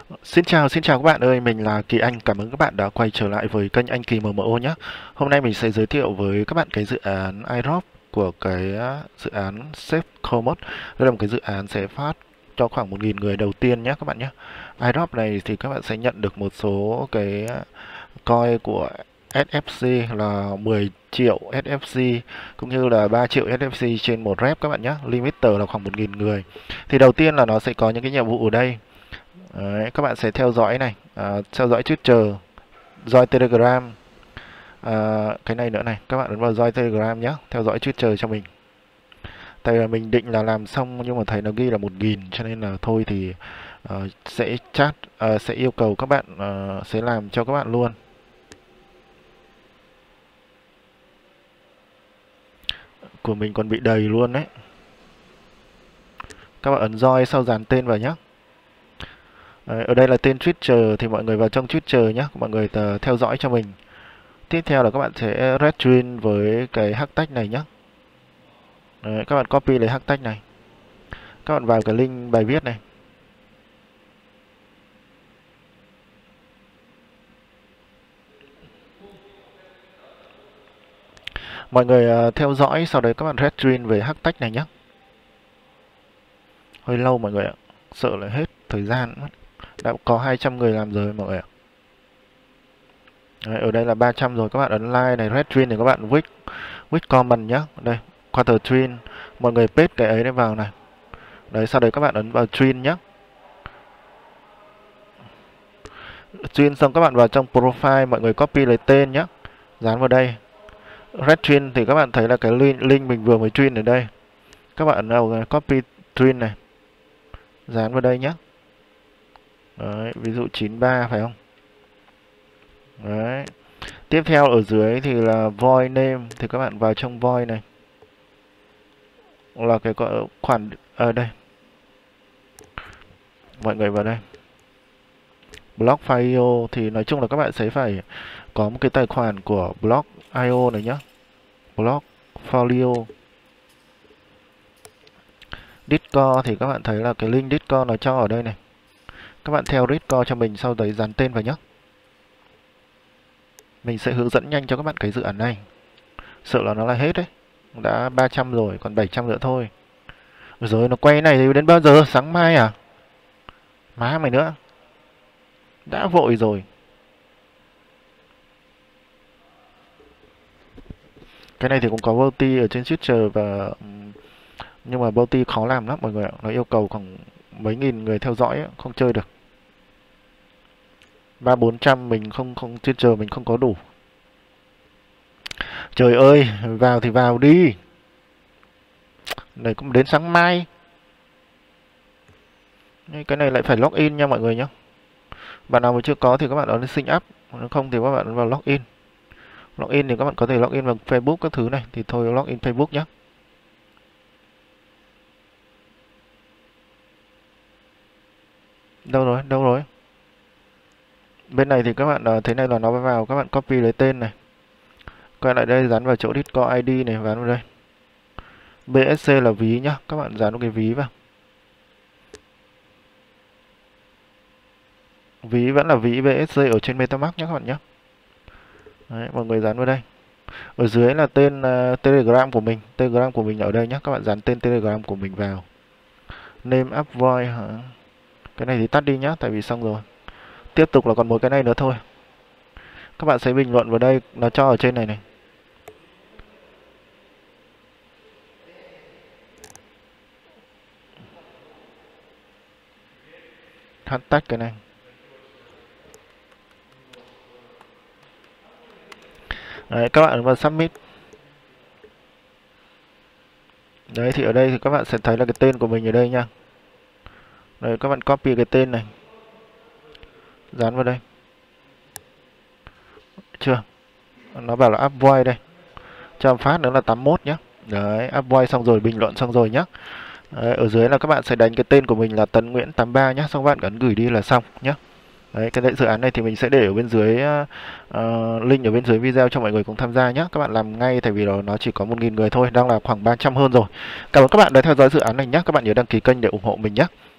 Xin chào các bạn ơi, mình là Kỳ Anh. Cảm ơn các bạn đã quay trở lại với kênh Anh Kỳ MMO nhé. Hôm nay mình sẽ giới thiệu với các bạn cái dự án iDrop của cái dự án Safe Commode. Đây là một cái dự án sẽ phát cho khoảng 1.000 người đầu tiên nhé các bạn nhé. iDrop này thì các bạn sẽ nhận được một số cái coin của SFC là 10 triệu SFC cũng như là 3 triệu SFC trên một rep các bạn nhé. Limiter là khoảng 1.000 người. Thì đầu tiên là nó sẽ có những cái nhiệm vụ ở đây. Đấy, các bạn sẽ theo dõi này, theo dõi Twitter, join Telegram, cái này nữa này, các bạn ấn vào join Telegram nhé, theo dõi Twitter cho mình. Tại vì mình định là làm xong nhưng mà thấy nó ghi là 1.000 cho nên là thôi thì sẽ chat, sẽ yêu cầu các bạn sẽ làm cho các bạn luôn. Của mình còn bị đầy luôn đấy. Các bạn ấn join sau dán tên vào nhé. Đấy, ở đây là tên Twitter thì mọi người vào trong Twitter nhé, mọi người theo dõi cho mình. Tiếp theo là các bạn sẽ retweet với cái hashtag này nhé. Đấy, các bạn copy lấy hashtag này. Các bạn vào cái link bài viết này. Mọi người theo dõi, sau đấy các bạn retweet về hashtag này nhé. Hơi lâu mọi người ạ. Sợ là hết thời gian mất. Đã có 200 người làm rồi mọi người ạ. Đấy, ở đây là 300 rồi, các bạn ấn like này, retweet này, các bạn with comment nhé. Đây, quarter tweet, mọi người paste cái ấy vào này. Đấy, sau đấy các bạn ấn vào tweet nhé. Tweet xong các bạn vào trong profile, mọi người copy lấy tên nhé, dán vào đây. Retweet thì các bạn thấy là cái link mình vừa mới tweet ở đây. Các bạn ấn vào copy tweet này, dán vào đây nhé. Đấy, ví dụ 93 phải không? Đấy. Tiếp theo ở dưới thì là void name, thì các bạn vào trong void này. Là cái khoản ở đây. Mọi người vào đây. Block.io thì nói chung là các bạn sẽ phải có một cái tài khoản của Block.io này nhé. Blockfolio. Discord thì các bạn thấy là cái link Discord nó cho ở đây này. Các bạn theo Discord cho mình, sau đấy dán tên vào nhé. Mình sẽ hướng dẫn nhanh cho các bạn cái dự án này. Sợ là nó là hết đấy. Đã 300 rồi, còn 700 nữa thôi. Rồi nó quay này thì đến bao giờ? Sáng mai à? Má mày nữa. Đã vội rồi. Cái này thì cũng có bounty ở trên Twitter và nhưng mà bounty khó làm lắm mọi người ạ. Nó yêu cầu khoảng mấy nghìn người theo dõi ấy, không chơi được. 300-400 mình không Twitter mình không có đủ. Trời ơi, vào thì vào đi. Này cũng đến sáng mai. Cái này lại phải login nha mọi người nhé. Bạn nào mà chưa có thì các bạn ấn sign up, nếu không thì các bạn vào login. Login thì các bạn có thể login vào Facebook các thứ này, thì thôi login Facebook nhé. Đâu rồi, đâu rồi? Bên này thì các bạn thế này là nó vào, các bạn copy lấy tên này. Quay lại đây dán vào chỗ Discord ID này, dán vào đây. BSC là ví nhá, các bạn dán vào cái ví vào. Ví vẫn là ví BSC ở trên MetaMask nhé các bạn nhé. Đấy, mọi người dán vào đây. Ở dưới là tên Telegram của mình. Telegram của mình ở đây nhé. Các bạn dán tên Telegram của mình vào. Name up void hả? Cái này thì tắt đi nhá, tại vì xong rồi. Tiếp tục là còn một cái này nữa thôi. Các bạn sẽ bình luận vào đây, nó cho ở trên này này. Hashtag cái này. Đấy, các bạn vào submit. Đấy thì ở đây thì các bạn sẽ thấy là cái tên của mình ở đây nha. Đấy, các bạn copy cái tên này, dán vào đây. Chưa? Nó bảo là up void đây. Cho phát nữa là 81 nhé. Đấy, up void xong rồi, bình luận xong rồi nhé. Đấy, ở dưới là các bạn sẽ đánh cái tên của mình là Tấn Nguyễn 83 nhé. Xong các bạn ấn gửi đi là xong nhé. Đấy, cái dự án này thì mình sẽ để ở bên dưới link ở bên dưới video cho mọi người cùng tham gia nhé. Các bạn làm ngay, tại vì nó chỉ có 1.000 người thôi, đang là khoảng 300 hơn rồi. Cảm ơn các bạn đã theo dõi dự án này nhé. Các bạn nhớ đăng ký kênh để ủng hộ mình nhé.